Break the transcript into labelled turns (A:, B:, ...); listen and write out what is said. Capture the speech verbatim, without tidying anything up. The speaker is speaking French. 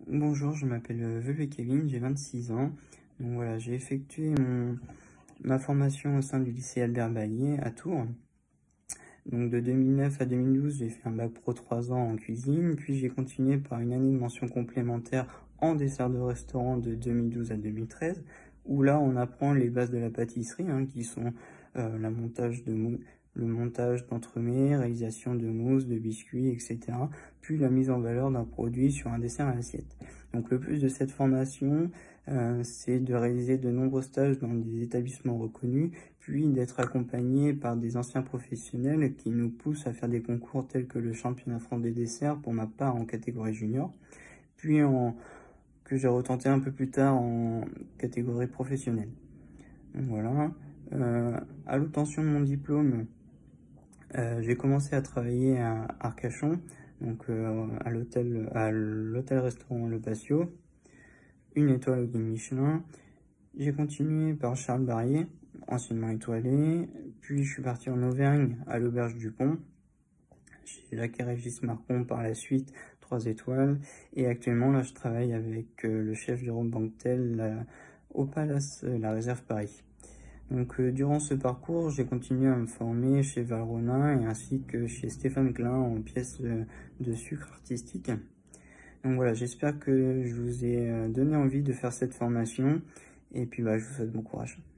A: Bonjour, je m'appelle euh, Veuve Kevin, j'ai vingt-six ans. Donc voilà, j'ai effectué mon, ma formation au sein du lycée Albert Bailly à Tours. Donc de deux mille neuf à deux mille douze, j'ai fait un bac pro trois ans en cuisine, puis j'ai continué par une année de mention complémentaire en dessert de restaurant de deux mille douze à deux mille treize, où là on apprend les bases de la pâtisserie, hein, qui sont euh, la montage de mou le montage d'entremets, réalisation de mousse, de biscuits, et cetera. Puis la mise en valeur d'un produit sur un dessert à l'assiette. Donc le plus de cette formation, euh, c'est de réaliser de nombreux stages dans des établissements reconnus, puis d'être accompagné par des anciens professionnels qui nous poussent à faire des concours tels que le championnat France des desserts, pour ma part en catégorie junior, puis en, que j'ai retenté un peu plus tard en catégorie professionnelle. Donc voilà. Euh, à l'obtention de mon diplôme, euh, j'ai commencé à travailler à Arcachon, donc euh, à l'hôtel, à l'hôtel-restaurant Le Patio, une étoile au guide Michelin. J'ai continué par Charles Barrier, anciennement étoilé, puis je suis parti en Auvergne à l'Auberge du Pont, chez Jacques et Régis Marcon par la suite, trois étoiles, et actuellement là je travaille avec euh, le chef Jérôme Banquetel là, au Palace euh, La Réserve Paris. Donc euh, durant ce parcours, j'ai continué à me former chez Valrhona et ainsi que chez Stéphane Klein en pièces euh, de sucre artistique. Donc voilà, j'espère que je vous ai euh, donné envie de faire cette formation et puis bah, je vous souhaite bon courage.